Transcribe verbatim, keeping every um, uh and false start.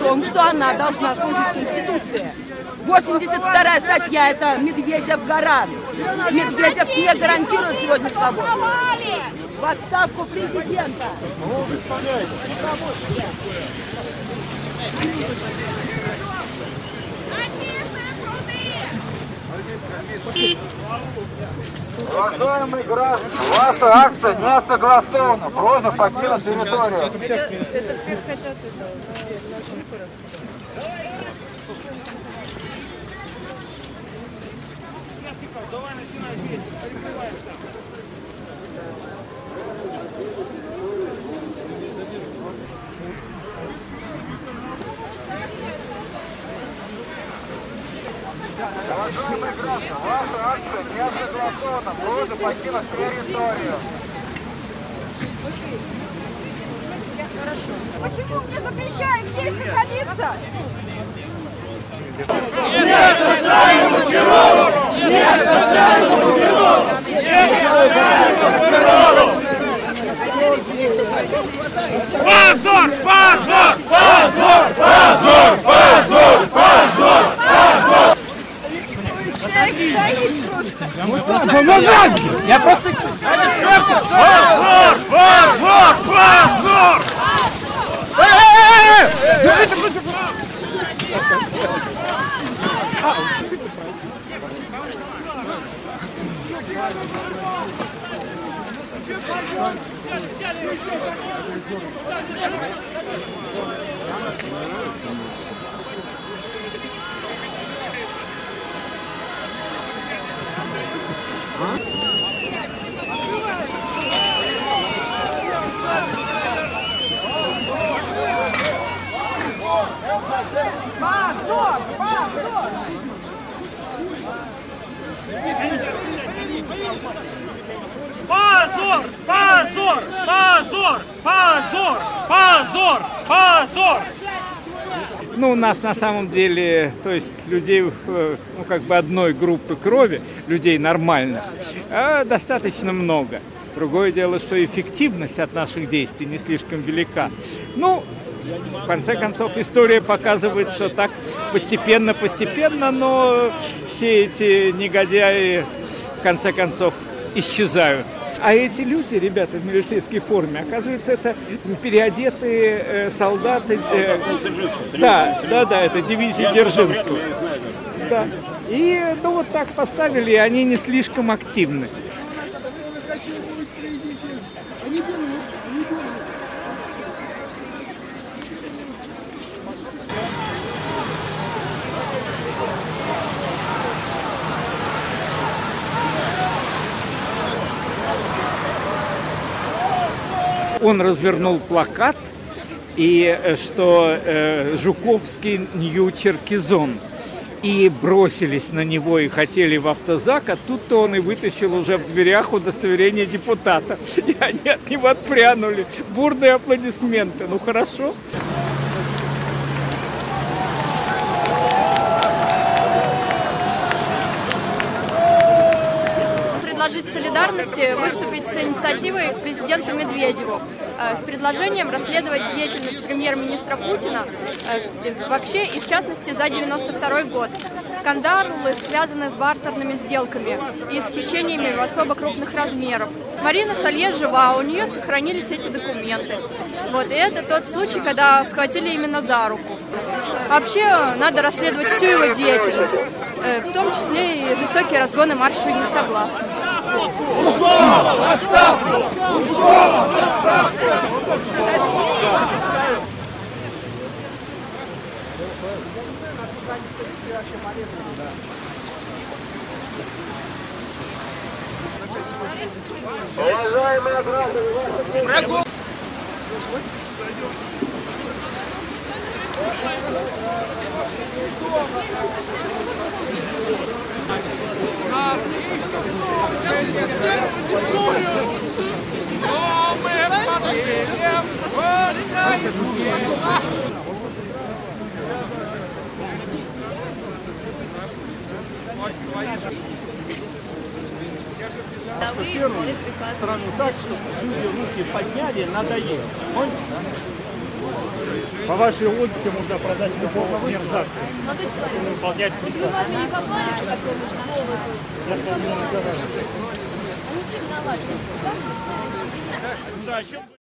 том, что она должна служить Конституции. восемьдесят вторая статья – это Медведев гарант. Медведев не гарантирует сегодня свободу. В отставку президента. Уважаемые граждане, ваша акция не согласована. Просьба покинуть территорию. Это, это все хотят это. Давай начинай бить. Уважаемые граждане, ваша акция не согласована. Просьба покинуть территорию. Почему мне запрещают здесь находиться? Нет социальному террору! Нет социальному террору! Нет социальному террору! Позор! Позор! Позор! Позор! Позор! Позор! Позор! Я просто... Позор! Позор! Позор! Держи, держи, держи! Позор! Позор! Позор! Позор! Позор! Позор! Позор! Позор! Ну, у нас на самом деле, то есть людей, ну, как бы одной группы крови, людей нормальных, достаточно много. Другое дело, что эффективность от наших действий не слишком велика. Ну, в конце концов, история показывает, что так постепенно-постепенно, но все эти негодяи, в конце концов, исчезают. А эти люди, ребята в милицейской форме, оказывается, это переодетые э, солдаты. Э, да, да, да, это дивизия Дзержинского. Да. И ну вот так поставили, и они не слишком активны. Он развернул плакат, и что э, Жуковский Нью-Черкизон. И бросились на него и хотели в автозак, а тут-то он и вытащил уже в дверях удостоверение депутата. И они от него отпрянули. Бурные аплодисменты. Ну хорошо. Предложить солидарности, выступить с инициативой к президенту Медведеву с предложением расследовать деятельность премьер-министра Путина вообще и в частности за девяносто второй год. Скандалы, связанные с бартерными сделками и с хищениями в особо крупных размеров. Марина Салье жива, у нее сохранились эти документы. Вот, и это тот случай, когда схватили именно за руку. Вообще надо расследовать всю его деятельность, в том числе и жестокие разгоны марша несогласных. Ушкова! Отставку! Ушкова! Отставку! Уважаемые граждане, первую страну так, чтобы люди руки подняли, надоело. Понял? По вашей логике можно продать любого мерзавца. Выполнять Вот вы в армию не попали, в какую-то школу? Они чем виноваты? Да, о чем...